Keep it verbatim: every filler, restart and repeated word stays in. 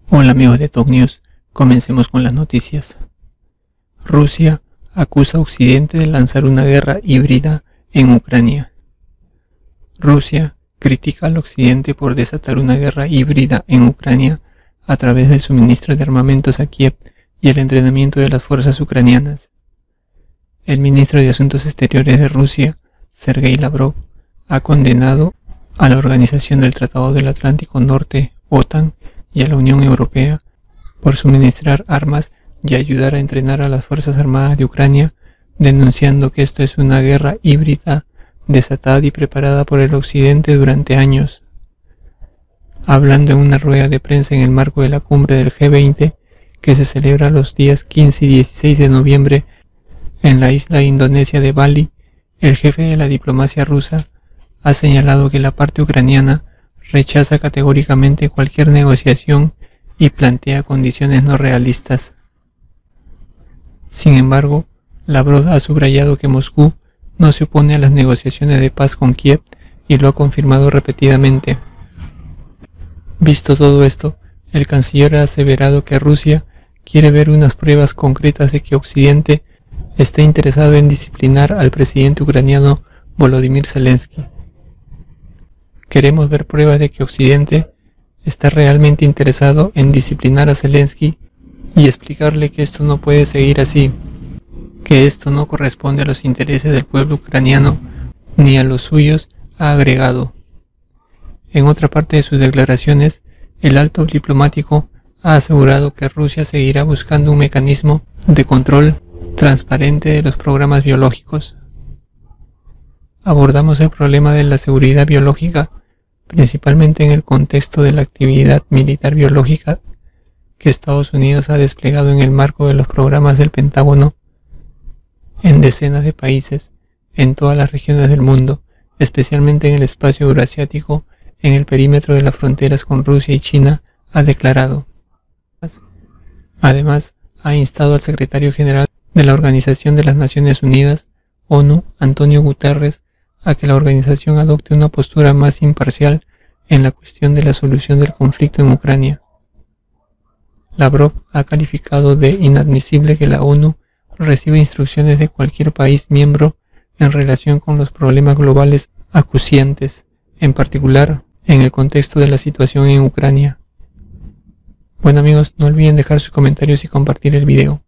Hola amigos de Top News, comencemos con las noticias. Rusia acusa a Occidente de lanzar una guerra híbrida en Ucrania. Rusia critica al Occidente por desatar una guerra híbrida en Ucrania a través del suministro de armamentos a Kiev y el entrenamiento de las fuerzas ucranianas. El ministro de Asuntos Exteriores de Rusia, Sergei Lavrov, ha condenado a la Organización del Tratado del Atlántico Norte, OTAN, y a la Unión Europea por suministrar armas y ayudar a entrenar a las Fuerzas Armadas de Ucrania, denunciando que esto es una guerra híbrida desatada y preparada por el Occidente durante años. Hablando en una rueda de prensa en el marco de la cumbre del G veinte, que se celebra los días quince y dieciséis de noviembre en la isla indonesia de Bali, el jefe de la diplomacia rusa ha señalado que la parte ucraniana rechaza categóricamente cualquier negociación y plantea condiciones no realistas. Sin embargo, Lavrov ha subrayado que Moscú no se opone a las negociaciones de paz con Kiev y lo ha confirmado repetidamente. Visto todo esto, el canciller ha aseverado que Rusia quiere ver unas pruebas concretas de que Occidente está interesado en disciplinar al presidente ucraniano Volodymyr Zelensky. Queremos ver pruebas de que Occidente está realmente interesado en disciplinar a Zelensky y explicarle que esto no puede seguir así, que esto no corresponde a los intereses del pueblo ucraniano ni a los suyos, ha agregado. En otra parte de sus declaraciones, el alto diplomático ha asegurado que Rusia seguirá buscando un mecanismo de control transparente de los programas biológicos. Abordamos el problema de la seguridad biológica, principalmente en el contexto de la actividad militar biológica que Estados Unidos ha desplegado en el marco de los programas del Pentágono en decenas de países, en todas las regiones del mundo, especialmente en el espacio euroasiático, en el perímetro de las fronteras con Rusia y China, ha declarado. Además, ha instado al secretario general de la Organización de las Naciones Unidas, ONU, Antonio Guterres, a que la organización adopte una postura más imparcial en la cuestión de la solución del conflicto en Ucrania. Lavrov ha calificado de inadmisible que la ONU reciba instrucciones de cualquier país miembro en relación con los problemas globales acuciantes, en particular en el contexto de la situación en Ucrania. Bueno amigos, no olviden dejar sus comentarios y compartir el video.